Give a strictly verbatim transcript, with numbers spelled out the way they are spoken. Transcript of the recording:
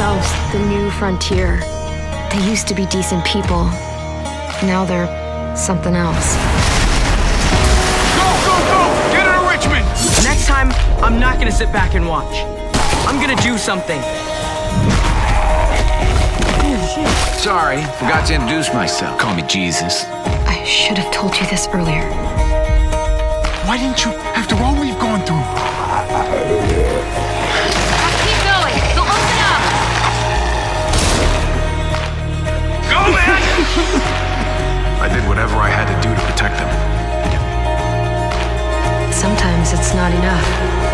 themselves the new frontier. They used to be decent people. Now they're something else. Go, go, go! Get her to Richmond! Next time, I'm not gonna sit back and watch. I'm gonna do something. Sorry, forgot to introduce myself. Call me Jesus. I should have told you this earlier. Why didn't you, after all we've gone through? Keep going. They'll open up. Go, man! I did whatever I had to do to protect them. Sometimes it's not enough.